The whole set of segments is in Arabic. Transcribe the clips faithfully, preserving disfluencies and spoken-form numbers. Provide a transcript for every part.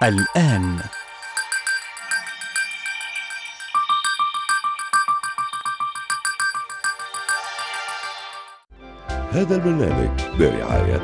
الآن هذا البرنامج برعاية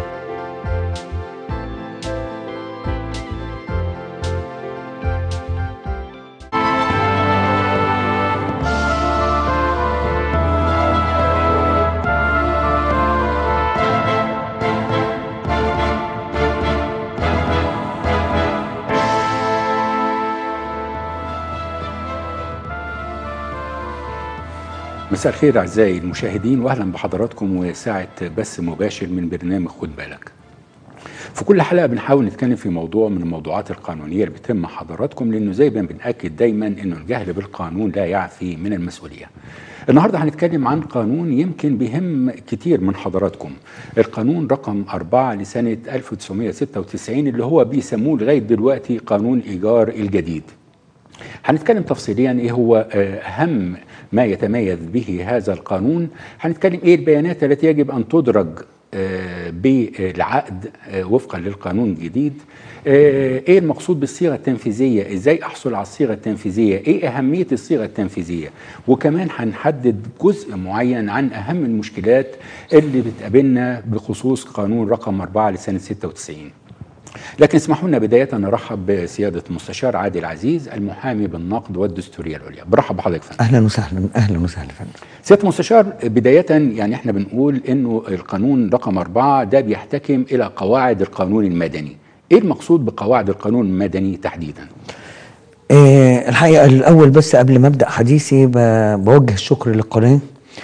مساء الخير أعزائي المشاهدين، وأهلا بحضراتكم وساعة بث مباشر من برنامج خد بالك. في كل حلقة بنحاول نتكلم في موضوع من الموضوعات القانونية اللي بتهم حضراتكم، لأنه زي ما بنأكد دايما أنه الجهل بالقانون لا يعفي من المسؤولية. النهاردة هنتكلم عن قانون يمكن بيهم كتير من حضراتكم، القانون رقم أربعة لسنة ألف وتسعمائة وستة وتسعين اللي هو بيسموه لغاية دلوقتي قانون الإيجار الجديد. هنتكلم تفصيليا ايه هو اهم ما يتميز به هذا القانون، هنتكلم ايه البيانات التي يجب ان تدرج بالعقد وفقا للقانون الجديد، ايه المقصود بالصيغه التنفيذيه، ازاي احصل على الصيغه التنفيذيه، ايه اهميه الصيغه التنفيذيه، وكمان هنحدد جزء معين عن اهم المشكلات اللي بتقابلنا بخصوص قانون رقم أربعة لسنه ستة وتسعين. لكن اسمحوا لنا بداية نرحب بسيادة المستشار عادل عزيز المحامي بالنقد والدستورية العليا. برحب بحضرتك فندم. اهلا وسهلا. اهلا وسهلا فندم. سيادة المستشار، بداية يعني احنا بنقول انه القانون رقم أربعة ده بيحتكم الى قواعد القانون المدني. ايه المقصود بقواعد القانون المدني تحديدا؟ إيه الحقيقة الاول بس قبل ما ابدأ حديثي بوجه الشكر للقناة،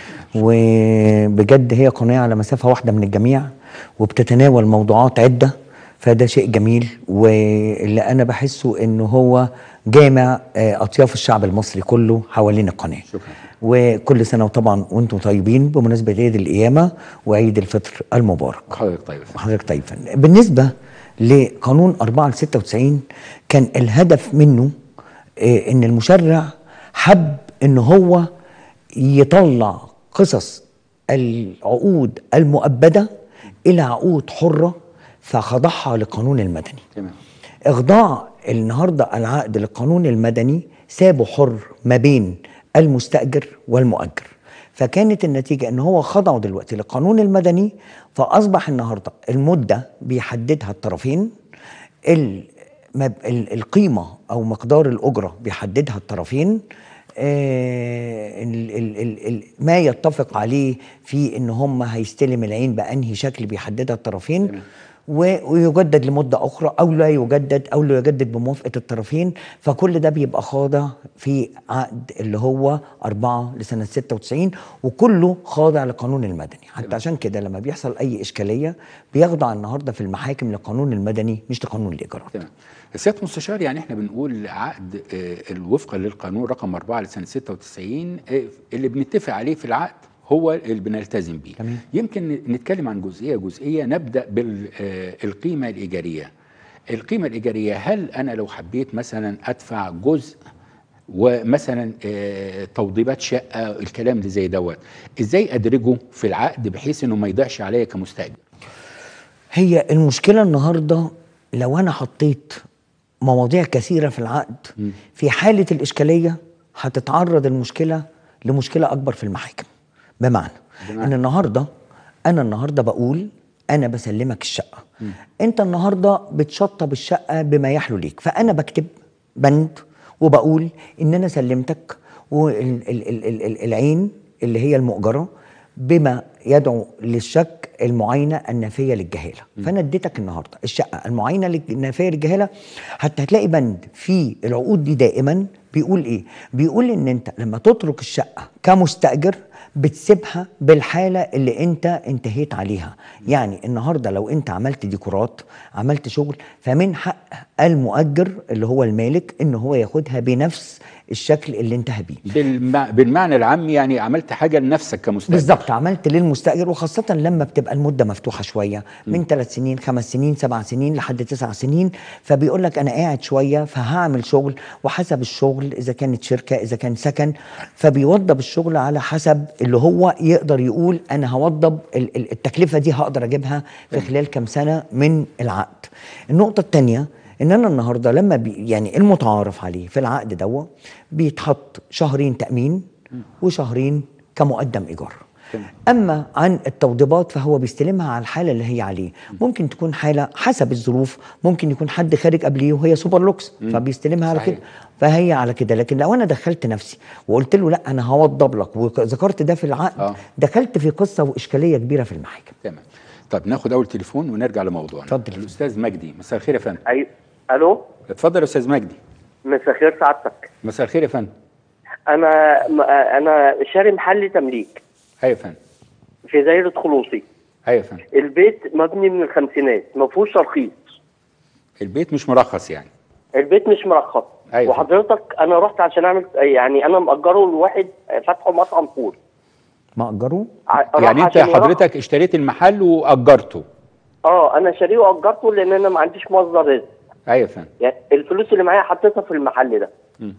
وبجد هي قناة على مسافة واحدة من الجميع وبتتناول موضوعات عدة، فده شيء جميل، واللي انا بحسه انه هو جامع اطياف الشعب المصري كله حوالين القناه. شكرا. وكل سنه وطبعا وانتم طيبين بمناسبه عيد القيامه وعيد الفطر المبارك. حضرتك طيب. حضرتك طيب. بالنسبه لقانون أربعة ستة وتسعين، كان الهدف منه ان المشرع حب ان هو يطلع قصص العقود المؤبده الى عقود حره، فخضعها للقانون المدني. تمام. اخضاع النهارده العقد للقانون المدني سابه حر ما بين المستأجر والمؤجر، فكانت النتيجه ان هو خضعه دلوقتي للقانون المدني، فاصبح النهارده المده بيحددها الطرفين، القيمه او مقدار الاجره بيحددها الطرفين، آه ال ال ال ال ما يتفق عليه في ان هم هيستلم العين بانهي شكل بيحددها الطرفين. تمام. ويجدد لمدة أخرى أو لا يجدد أو لا يجدد بموافقة الطرفين، فكل ده بيبقى خاضع في عقد اللي هو أربعة لسنة ستة وتسعين، وكله خاضع للقانون المدني. حتى عشان كده لما بيحصل أي إشكالية بيخضع النهاردة في المحاكم للقانون المدني مش لقانون الإيجارات. تمام. سيادة المستشار، يعني احنا بنقول عقد وفقا للقانون رقم أربعة لسنة ستة وتسعين اللي بنتفق عليه في العقد هو اللي بنلتزم بيه. تمام. يمكن نتكلم عن جزئية جزئية، نبدأ بالقيمة الإيجارية. القيمة الإيجارية، هل أنا لو حبيت مثلا أدفع جزء ومثلا توضيبات شقة، الكلام اللي زي دوت، إزاي أدرجه في العقد بحيث إنه ما يضيعش عليا كمستأجر؟ هي المشكلة النهاردة لو أنا حطيت مواضيع كثيرة في العقد، م. في حالة الإشكالية هتتعرض المشكلة لمشكلة أكبر في المحاكم. بمعنى, بمعنى ان النهارده انا النهارده بقول انا بسلمك الشقه، م. انت النهارده بتشطب الشقه بما يحلو ليك، فانا بكتب بند وبقول ان انا سلمتك والعين اللي هي المؤجره بما يدعو للشك المعاينه النافيه للجهاله، م. فانا اديتك النهارده الشقه المعاينه النافيه للجهاله. حتى هتلاقي بند في العقود دي دائما بيقول ايه؟ بيقول ان انت لما تترك الشقه كمستاجر بتسيبها بالحالة اللي انت انتهيت عليها. يعني النهاردة لو انت عملت ديكورات، عملت شغل، فمن حق المؤجر اللي هو المالك ان هو ياخدها بنفس الشكل اللي انتهى بيه. بالمع... بالمعنى العام، يعني عملت حاجة لنفسك كمستأجر. بالظبط، عملت للمستأجر، وخاصة لما بتبقى المدة مفتوحة شوية من ثلاث سنين خمس سنين سبع سنين لحد تسع سنين، فبيقول لك أنا قاعد شوية فهعمل شغل، وحسب الشغل إذا كانت شركة إذا كان سكن، فبيوضب الشغل على حسب اللي هو يقدر يقول أنا هوضب التكلفة دي هقدر أجيبها في خلال كم سنة من العقد. النقطة الثانية ان انا النهارده لما بي يعني المتعارف عليه في العقد دوا بيتحط شهرين تامين وشهرين كمقدم ايجار. اما عن التوضيبات فهو بيستلمها على الحاله اللي هي عليه. ممكن تكون حاله حسب الظروف، ممكن يكون حد خارج قبليه وهي سوبر لوكس فبيستلمها على كده، فهي على كده. لكن لو انا دخلت نفسي وقلت له لا انا هوضب لك وذكرت ده في العقد آه. دخلت في قصه واشكاليه كبيره في المحاكم. تمام. طب ناخد اول تليفون ونرجع لموضوعنا. اتفضل. الاستاذ مجدي، مساء الخير يا فندم. ايوه. الو. اتفضل يا استاذ مجدي. مساء الخير سعادتك. مساء الخير يا فندم. انا انا شاري محل تمليك. ايوه يا فندم. في دايره خلوصي. ايوه يا فندم. البيت مبني من الخمسينات، ما فيهوش ترخيص. البيت مش مرخص يعني؟ البيت مش مرخص. أيوة. وحضرتك انا رحت عشان اعمل، يعني انا مأجره لواحد فاتحه مطعم فول. مأجره؟ يعني انت حضرتك اشتريت المحل واجرته؟ اه انا شاريه واجرته لان انا ما عنديش مصدر رزق. ايوه يا فندم. يعني الفلوس اللي معايا حطيتها في المحل ده. امم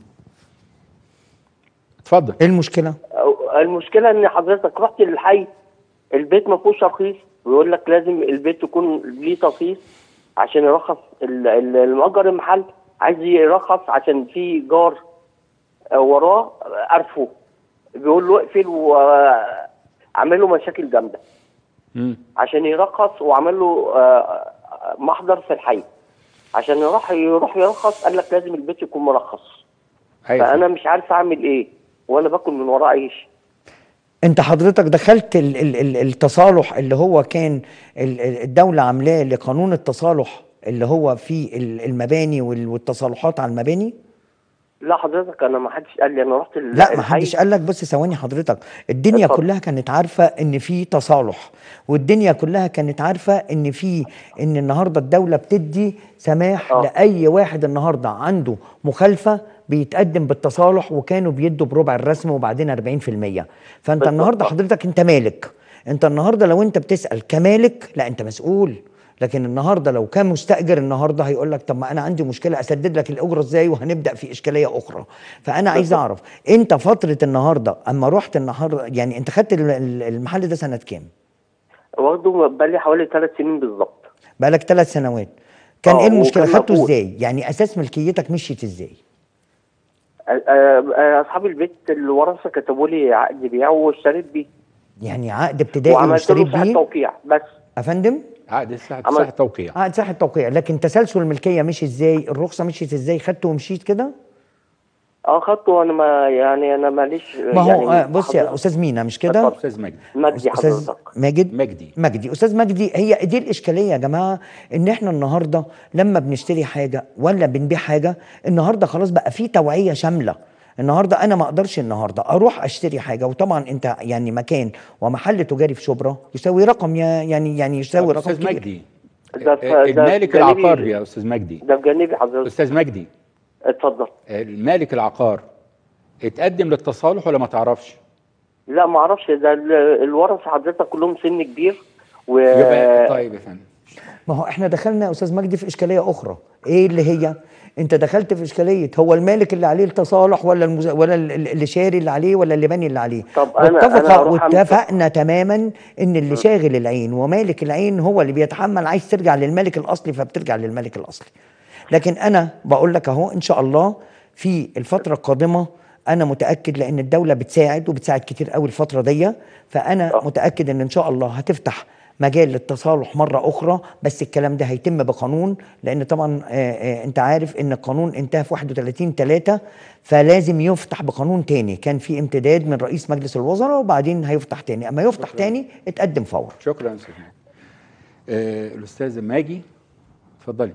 اتفضل. ايه المشكله؟ المشكله ان حضرتك رحت للحي، البيت ما فيهوش ترخيص، ويقول لك لازم البيت يكون ليه ترخيص عشان يرخص. المؤجر المحل عايز يرخص عشان في جار وراه قرفه، بيقول له اقفل، وعمل له مشاكل جامده امم عشان يرخص، وعمل له محضر في الحي عشان يروح يروح يرخص. قال لك لازم البيت يكون مرخص. أيوة. فانا مش عارف اعمل ايه وانا باكل من وراه عيش. انت حضرتك دخلت ال ال ال التصالح اللي هو كان الدوله عاملاه لقانون التصالح اللي هو فيه المباني والتصالحات على المباني؟ لا حضرتك انا ما حدش قال لي، انا رحت لا ما حدش قال لك. بص ثواني حضرتك، الدنيا اتفضل. كلها كانت عارفه ان في تصالح، والدنيا كلها كانت عارفه ان في ان النهارده الدوله بتدي سماح أوه. لاي واحد النهارده عنده مخالفه بيتقدم بالتصالح، وكانوا بيدوا بربع الرسم وبعدين أربعين في المية. فانت النهارده حضرتك انت مالك، انت النهارده لو انت بتسال كمالك لا انت مسؤول. لكن النهارده لو كان مستاجر النهارده هيقول لك طب ما انا عندي مشكله اسدد لك الاجره ازاي، وهنبدا في اشكاليه اخرى. فانا عايز اعرف انت فتره النهارده اما رحت النهارده، يعني انت خدت المحل ده سنه كام؟ واخده بقالي حوالي ثلاث سنين بالظبط. بقالك ثلاث سنوات. كان ايه المشكله؟ خدته ازاي؟ يعني اساس ملكيتك مشيت ازاي؟ اصحاب البيت الورثه كتبوا لي عقد بيع واشتريت بيه. يعني عقد ابتدائي واشتريت بيه؟ وعملت له توقيع بس. افندم؟ عقد ساعه توقيع. عقد ساعه توقيع، لكن تسلسل الملكيه مشي ازاي؟ الرخصه مشيت ازاي؟ خدته ومشيت كده؟ اه خدته وانا ما يعني انا ماليش. ما هو يعني بص يا استاذ مينا مش كده؟ استاذ مجدي. مجدي حضرتك. ماجد؟ مجدي. مجدي. استاذ مجدي، هي دي الاشكاليه يا جماعه، ان احنا النهارده لما بنشتري حاجه ولا بنبيع حاجه النهارده خلاص بقى في توعيه شامله. النهارده انا ما اقدرش النهارده اروح اشتري حاجه، وطبعا انت يعني مكان ومحل تجاري في شبرا يساوي رقم يعني يعني يساوي رقم استاذ مجدي. ده المالك العقاري يا استاذ مجدي. ده بجانبي حضرتك. استاذ مجدي اتفضل. المالك العقار اتقدم للتصالح ولا ما تعرفش؟ لا ما اعرفش، ده الورثه حضرتك كلهم سن كبير و يبقى طيب يا فندم. ما هو احنا دخلنا يا استاذ مجدي في اشكاليه اخرى. ايه اللي هي؟ انت دخلت في اشكاليه هو المالك اللي عليه التصالح ولا المز... ولا اللي شاري اللي عليه ولا اللي باني اللي عليه. طب انا واتفق انا واتفقنا تماما ان اللي شاغل العين ومالك العين هو اللي بيتحمل. عايز ترجع للمالك الاصلي فبترجع للمالك الاصلي. لكن انا بقول لك اهو ان شاء الله في الفتره القادمه انا متاكد، لان الدوله بتساعد وبتساعد كتير قوي الفتره دي، فانا أوه. متاكد ان ان شاء الله هتفتح مجال للتصالح مرة أخرى. بس الكلام ده هيتم بقانون، لأن طبعا آآ آآ أنت عارف إن القانون انتهى في واحد وثلاثين ثلاثة، فلازم يفتح بقانون تاني. كان في امتداد من رئيس مجلس الوزراء وبعدين هيفتح تاني. أما يفتح تاني اتقدم فور. شكرا أستاذ ماجي. آه الأستاذ ماجي اتفضلي.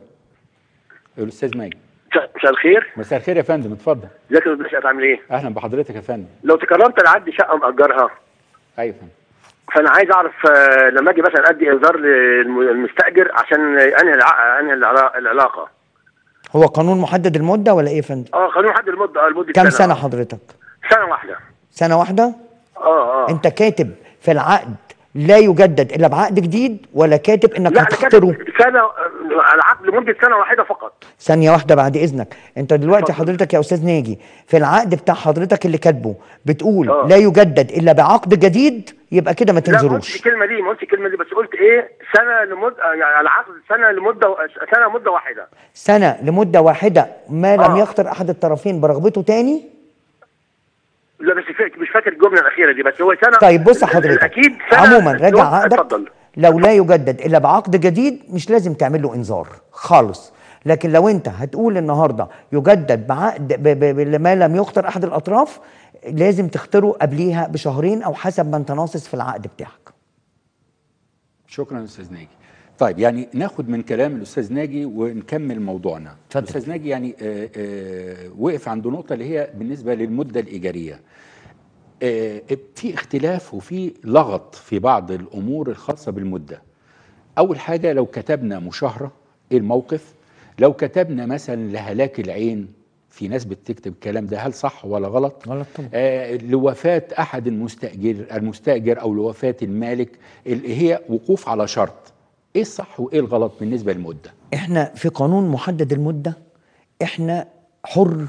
الأستاذ ماجي. مساء الخير. مساء الخير يا فندم، اتفضل. ازيك يا استاذ باشا، عامل ايه؟ أهلا بحضرتك يا فندم. لو تكرمت انا عندي شقة مأجرها. أيوه يا فندم. فانا عايز اعرف لما اجي مثلا ادي انذار للمستاجر عشان انهي انهي العلاقه. هو قانون محدد المده ولا ايه يا فندم؟ اه قانون محدد المده. اه المده كم سنه, سنة حضرتك؟ سنه واحده. سنه واحده؟ اه اه. انت كاتب في العقد لا يجدد الا بعقد جديد، ولا كاتب انك هتختاره؟ سنه العقد لمده سنه واحده فقط. ثانيه واحده بعد اذنك. انت دلوقتي حضرتك يا استاذ ناجي في العقد بتاع حضرتك اللي كاتبه بتقول أوه. لا يجدد الا بعقد جديد، يبقى كده ما لا ما قلتش تنزلوش. الكلمه دي، ما قلتش الكلمه دي، بس قلت ايه سنه لمده، يعني العقد سنه لمده سنه مده واحده. سنه لمده واحده ما لم آه. يخطر احد الطرفين برغبته تاني. لا بس فاكر مش فاكر الجمله الاخيره دي، بس هو سنه. طيب بص حضرتك، اكيد سنه. عموما راجع عقدك. اتفضل. لو لا يجدد الا بعقد جديد مش لازم تعمل له انذار خالص، لكن لو انت هتقول النهارده يجدد بعقد ب- ب- ب- ما لم يخطر احد الاطراف لازم تختاره قبليها بشهرين او حسب ما انت ناصص في العقد بتاعك. شكرا استاذ ناجي. طيب يعني ناخد من كلام الاستاذ ناجي ونكمل موضوعنا. اتفضل. الاستاذ ناجي يعني آه آه وقف عند نقطه اللي هي بالنسبه للمده الايجاريه. آه في اختلاف وفي لغط في بعض الامور الخاصه بالمده. اول حاجه لو كتبنا مشاهره ايه الموقف؟ لو كتبنا مثلا لهلاك العين، في ناس بتكتب الكلام ده، هل صح ولا غلط؟ غلط طبعا. آه لوفاه احد المستاجر المستاجر او لوفاه المالك اللي هي وقوف على شرط. ايه الصح وايه الغلط بالنسبه للمده؟ احنا في قانون محدد المده، احنا حر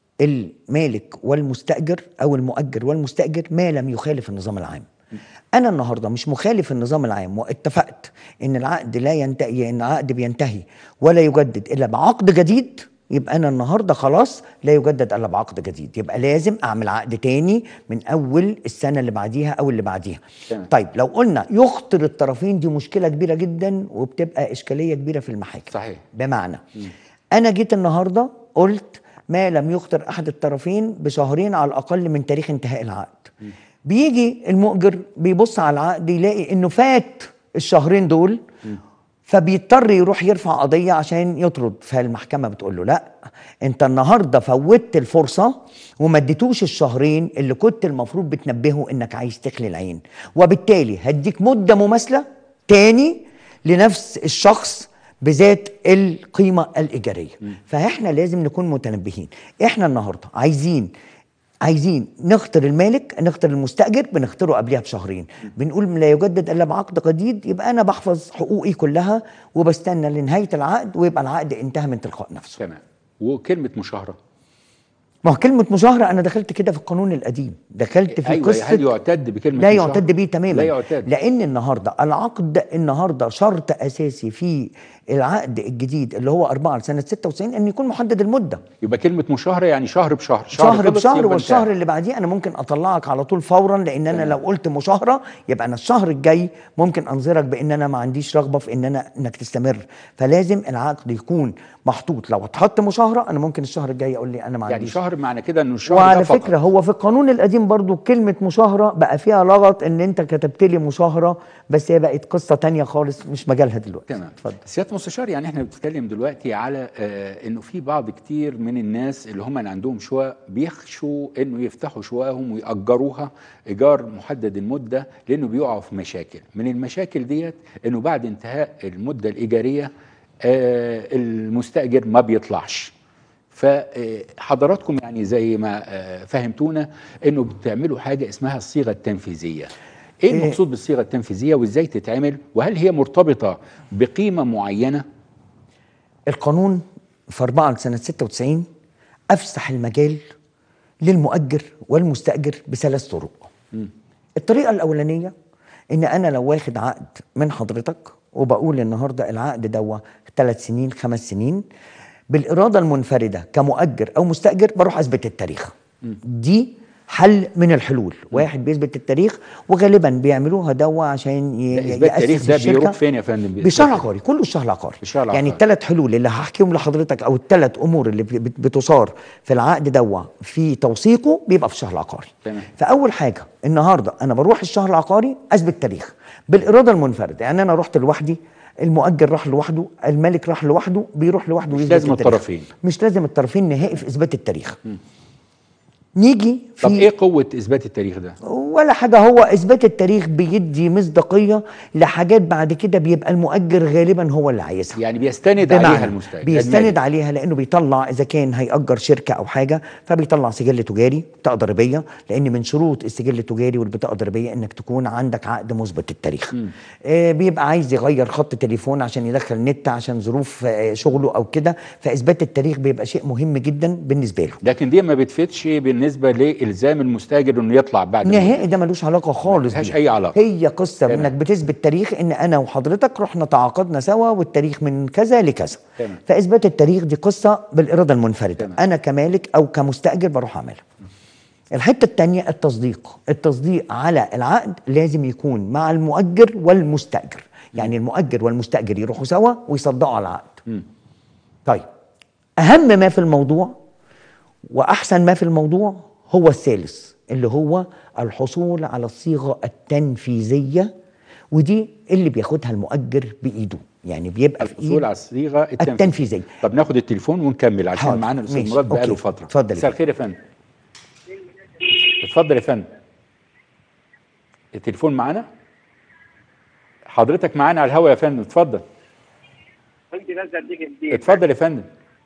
المالك والمستاجر او المؤجر والمستاجر ما لم يخالف النظام العام. انا النهارده مش مخالف النظام العام واتفقت ان العقد لا ينتهي، ان العقد بينتهي ولا يجدد الا بعقد جديد، يبقى انا النهارده خلاص لا يجدد الا بعقد جديد، يبقى لازم اعمل عقد تاني من اول السنه اللي بعديها او اللي بعديها. تمام. طيب لو قلنا يخطر الطرفين، دي مشكله كبيره جدا وبتبقى اشكاليه كبيره في المحاكم. صحيح. بمعنى انا جيت النهارده قلت ما لم يخطر احد الطرفين بشهرين على الاقل من تاريخ انتهاء العقد. بيجي المؤجر بيبص على العقد يلاقي انه فات الشهرين دول، فبيضطر يروح يرفع قضيه عشان يطرد، فالمحكمه بتقول له لا، انت النهارده فوتت الفرصه وما اديتوش الشهرين اللي كنت المفروض بتنبهه انك عايز تخلي العين، وبالتالي هديك مده مماثله تاني لنفس الشخص بذات القيمه الايجاريه. فاحنا لازم نكون متنبهين. احنا النهارده عايزين عايزين نختار المالك، نختار المستأجر، بنختاره قبلها بشهرين. بنقول لا يجدد الا بعقد جديد، يبقى انا بحفظ حقوقي كلها وبستنى لنهايه العقد ويبقى العقد انتهى من تلقاء نفسه. تمام. وكلمه مشاهره؟ ما هو كلمه مشاهره انا دخلت كده في القانون القديم، دخلت في أيوة، قصه هل يعتد بكلمه لا مشاهرة؟ يعتد بيه تماما. لا يعتد. لان النهارده العقد النهارده شرط اساسي في العقد الجديد اللي هو أربعة لسنه ستة وتسعين ان يكون محدد المده. يبقى كلمه مشاهره يعني شهر بشهر، شهر خلص بشهر، يبقى والشهر انتهى. اللي بعديه انا ممكن اطلعك على طول فورا، لان انا تمام. لو قلت مشاهره يبقى انا الشهر الجاي ممكن انظرك بان انا ما عنديش رغبه في ان انا انك تستمر. فلازم العقد يكون محطوط، لو اتحط مشاهره انا ممكن الشهر الجاي اقول لي انا ما يعني عنديش. شهر معنى كده انه الشهر وعلى ده فقط. فكره هو في القانون القديم برضو كلمه مشاهره بقى فيها لغط، ان انت كتبت لي مشاهره بس هي بقت قصه تانية خالص مش مجالها دلوقتي. تمام. اتفضل. سياده المستشار، يعني احنا بنتكلم دلوقتي على آه انه في بعض كتير من الناس اللي هم اللي عندهم شقق بيخشوا انه يفتحوا شققهم ويأجروها ايجار محدد المده، لانه بيقعوا في مشاكل. من المشاكل ديت انه بعد انتهاء المده الايجاريه آه المستأجر ما بيطلعش. فحضراتكم يعني زي ما آه فهمتونا انه بتعملوا حاجه اسمها الصيغه التنفيذيه. ايه المقصود بالصيغه التنفيذيه وازاي تتعمل، وهل هي مرتبطه بقيمه معينه؟ القانون في أربعة لسنة ستة وتسعين أفسح المجال للمؤجر والمستأجر بثلاث طرق. م. الطريقة الأولانية إن أنا لو واخد عقد من حضرتك وبقول النهاردة العقد دوا ثلاث سنين خمس سنين بالإرادة المنفردة كمؤجر أو مستأجر، بروح أثبت التاريخ. م. دي حل من الحلول. واحد بيثبت التاريخ، وغالبا بيعملوها دوا عشان يأسس التاريخ ده بيروح فين يا فندم؟ بالشهر العقاري، كله الشهر العقاري. يعني الثلاث حلول اللي هحكيهم لحضرتك او الثلاث امور اللي بتصار في العقد دوا في توثيقه بيبقى في الشهر العقاري. تمام. فاول حاجه النهارده انا بروح الشهر العقاري اثبت تاريخ بالاراده المنفرده، يعني انا رحت لوحدي، المؤجر راح لوحده، المالك راح لوحده، بيروح لوحده. مش لازم الطرفين. مش لازم الطرفين نهائي في اثبات التاريخ. م. نيجي في طب ايه قوة اثبات التاريخ ده؟ ولا حاجة، هو اثبات التاريخ بيدي مصداقية لحاجات بعد كده بيبقى المؤجر غالبا هو اللي عايزها. يعني بيستند عليها المستأجر، بيستند المالي. عليها لانه بيطلع اذا كان هيأجر شركة او حاجة فبيطلع سجل تجاري، بطاقة ضريبية، لان من شروط السجل التجاري والبطاقة الضريبية انك تكون عندك عقد مثبت التاريخ. آه بيبقى عايز يغير خط تليفون عشان يدخل نت عشان ظروف آه شغله او كده، فاثبات التاريخ بيبقى شيء مهم جدا بالنسبة له. لكن دي ما بتفيدش بالنسبة لإلزام المستأجر انه يطلع بعد نهائي نهائي ده ملوش علاقه خالص ملهاش بيها. أي علاقة. هي قصه تمام. انك بتثبت تاريخ ان انا وحضرتك رحنا تعاقدنا سوا والتاريخ من كذا لكذا. تمام. فاثبات التاريخ دي قصه بالاراده المنفرده. تمام. انا كمالك او كمستاجر بروح اعملها. الحته الثانيه التصديق. التصديق على العقد لازم يكون مع المؤجر والمستاجر، يعني المؤجر والمستاجر يروحوا سوا ويصدقوا على العقد. م. طيب اهم ما في الموضوع واحسن ما في الموضوع هو الثالث اللي هو الحصول على الصيغه التنفيذيه، ودي اللي بياخدها المؤجر بايده، يعني بيبقى في الحصول على الصيغه التنفيذيه. التنفيذيه. طب ناخد التليفون ونكمل عشان حاضر. معانا الاستاذ ماشي. مراد بقاله أوكي. فتره. اتفضل. مساء الخير يا فندم. اتفضل يا فندم. التليفون معانا؟ حضرتك معانا على الهواء يا فندم، اتفضل. اتفضل يا فندم.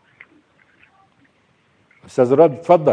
استاذ راد اتفضل.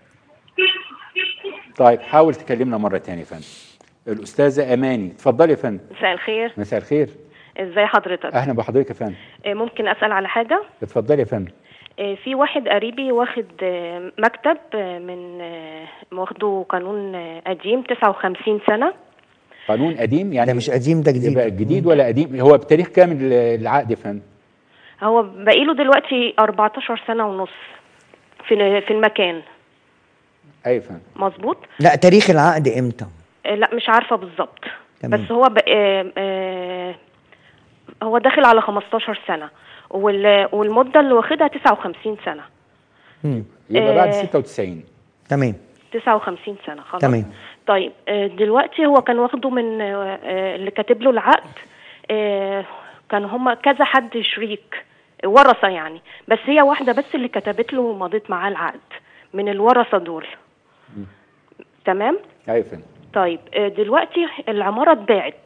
طيب حاول تكلمنا مره ثانيه يا فندم. الاستاذه اماني اتفضلي يا فندم. مساء الخير. مساء الخير. ازاي حضرتك؟ اهلا بحضرتك يا فندم. ممكن اسال على حاجه؟ اتفضلي يا فندم. في واحد قريبي واخد مكتب من واخده قانون قديم تسعة وخمسين سنه. قانون قديم يعني؟ ده مش قديم، ده جديد. يبقى جديد ولا قديم؟ هو بتاريخ كام العقد يا فندم؟ هو باقي له دلوقتي أربعتاشر سنه ونص في في المكان. ايوه يا فندم. مظبوط. لا تاريخ العقد امتى؟ لا مش عارفه بالظبط، بس هو آه آه هو داخل على خمستاشر سنه، والمده اللي واخدها تسعة وخمسين سنه. امم يبقى آه بعد ستة وتسعين. تمام. تسعة وخمسين سنه خلاص. تمام. طيب آه دلوقتي هو كان واخده من آه اللي كاتب له العقد، آه كان هما كذا حد شريك ورثه يعني، بس هي واحده بس اللي كتبت له ومضيت معاه العقد من الورثه دول. م. تمام؟ ايوه يا فندم. طيب دلوقتي العمارة اتباعت،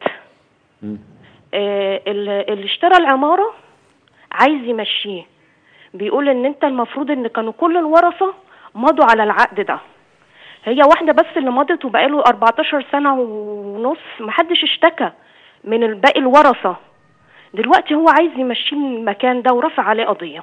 آه اللي اشترى العمارة عايز يمشيه، بيقول ان انت المفروض ان كانوا كل الورثة مضوا على العقد ده، هي واحدة بس اللي مضت وبقاله أربعتاشر سنة ونص محدش اشتكى من باقي الورثة. دلوقتي هو عايز يمشيه من المكان ده ورفع عليه قضية.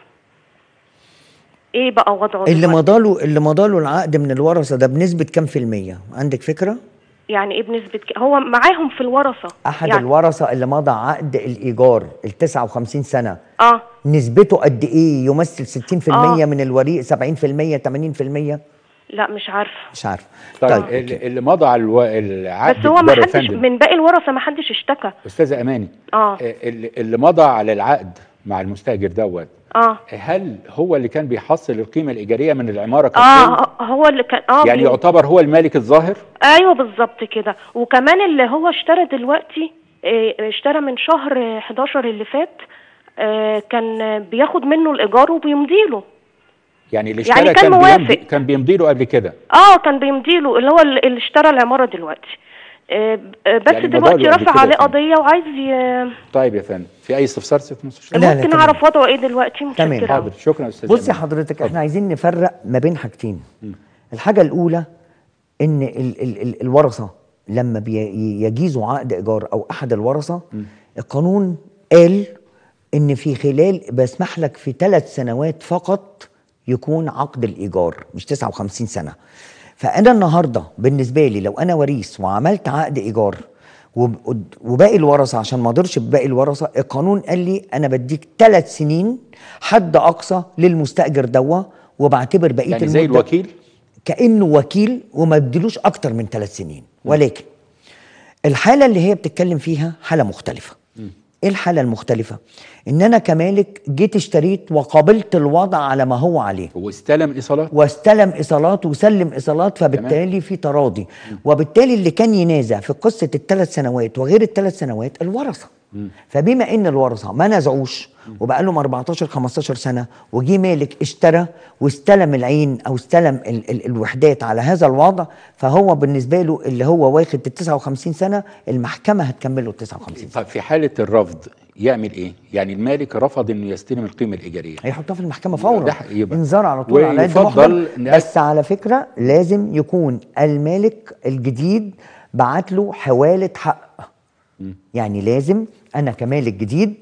ايه بقى وضعه اللي مضاله اللي مضاله العقد من الورثة ده بنسبة كام في المية؟ عندك فكرة؟ يعني ايه بنسبة ك... هو معاهم في الورثة. أحد يعني الورثة اللي مضى عقد الإيجار ال تسعة وخمسين سنة اه نسبته قد إيه؟ يمثل ستين في المية آه. من الوريق، سبعين في المية، ثمانين في المية؟ لا مش عارفة. مش عارفة. طيب, طيب اللي, اللي مضى على الو... العقد بس هو ما حدش من باقي الورثة ما حدش اشتكى. أستاذة أماني اه اللي, اللي مضى على العقد مع المستأجر دوت اه هل هو اللي كان بيحصل القيمة الإيجارية من العمارة كفين؟ اه هو اللي كان اه يعني بي... يعتبر هو المالك الظاهر؟ ايوه بالظبط كده. وكمان اللي هو اشترى دلوقتي اه اشترى من شهر حداشر اللي فات، اه كان بياخد منه الإيجار وبيمضيله. يعني اللي اشترى يعني كان, كان موافق. بيمضي كان بيمضيله قبل كده؟ اه كان بيمضيله اللي هو اللي اشترى العمارة دلوقتي، آه بس يعني دلوقتي رفع عليه قضية وعايز ي... طيب يا فندم في اي استفسار ست نص لا ممكن لا اعرف وضعه ايه دلوقتي؟ تمام حاضر. شكرا استاذ. بصي حضرتك احنا عايزين نفرق ما بين حاجتين. م. الحاجة الأولى ان ال ال ال الورثة لما بيجيزوا عقد إيجار أو أحد الورثة، م. القانون قال ان في خلال بسمح لك في ثلاث سنوات فقط يكون عقد الإيجار، مش تسعة وخمسين سنة. فأنا النهاردة بالنسبة لي لو أنا وريث وعملت عقد إيجار وباقي الورثة عشان ما اقدرش بباقي الورثة، القانون قال لي أنا بديك ثلاث سنين حد أقصى للمستأجر دوا، وبعتبر بقية يعني المدة زي الوكيل؟ كأنه وكيل وما بديلوش أكتر من ثلاث سنين. ولكن الحالة اللي هي بتتكلم فيها حالة مختلفة. م. ايه الحالة المختلفة؟ ان انا كمالك جيت اشتريت وقابلت الوضع على ما هو عليه، واستلم ايصالات واستلم ايصالات وسلم ايصالات، فبالتالي في تراضي. م. وبالتالي اللي كان ينازع في قصة الثلاث سنوات وغير الثلاث سنوات الورثة. م. فبما ان الورثة ما نازعوش وبقى لهم أربعتاشر خمستاشر سنة، وجي مالك اشترى واستلم العين او استلم ال ال الوحدات على هذا الوضع، فهو بالنسبة له اللي هو واخد ال تسعة وخمسين سنة المحكمة هتكمله ال تسعة وخمسين سنة. طيب في حالة الرفض يعمل ايه؟ يعني المالك رفض انه يستلم القيمة الإيجارية، هيحطها في المحكمة فورا، انذار على طول على يد محضر. بس على فكرة لازم يكون المالك الجديد بعت له حوالة حق. م. يعني لازم انا كمالك جديد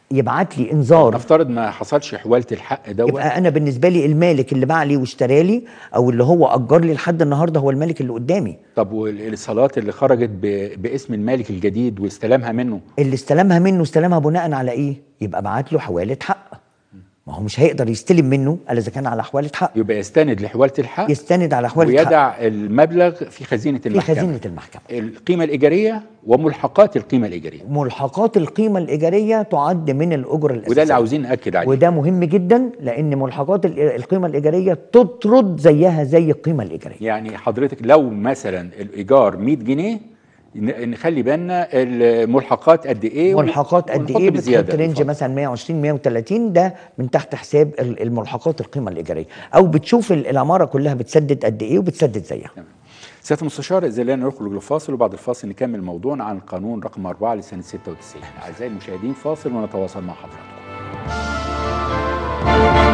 يبعت لي انذار. نفترض ما حصلش حواله الحق دوت، يبقى انا بالنسبه لي المالك اللي باع لي واشترى لي او اللي هو اجر لي لحد النهارده هو المالك اللي قدامي. طب والايصالات اللي خرجت ب... باسم المالك الجديد واستلامها منه، اللي استلمها منه استلمها بناء على ايه؟ يبقى بعت له حواله حق. ما هو مش هيقدر يستلم منه الا اذا كان على حواله حق. يبقى يستند لحواله الحق، يستند على حواله حق ويدع المبلغ في خزينه المحكمه، في خزينه المحكمه. القيمه الايجاريه وملحقات القيمه الايجاريه. ملحقات القيمه الايجاريه تعد من الاجره الاساسيه، وده اللي عاوزين ناكد عليه، وده مهم جدا لان ملحقات القيمه الايجاريه تطرد زيها زي القيمه الايجاريه. يعني حضرتك لو مثلا الايجار مية جنيه نخلي بالنا الملحقات قد ايه، ملحقات قد ايه؟ بتحط رينج مثلا مية وعشرين مية وتلاتين، ده من تحت حساب الملحقات القيمه الايجاريه، او بتشوف العماره كلها بتسدد قد ايه وبتسدد زيها. سياده المستشار، اذا لا نخرج لفاصل وبعد الفاصل نكمل موضوعنا عن القانون رقم أربعة لسنه ستة وتسعين. اعزائي المشاهدين، فاصل ونتواصل مع حضراتكم.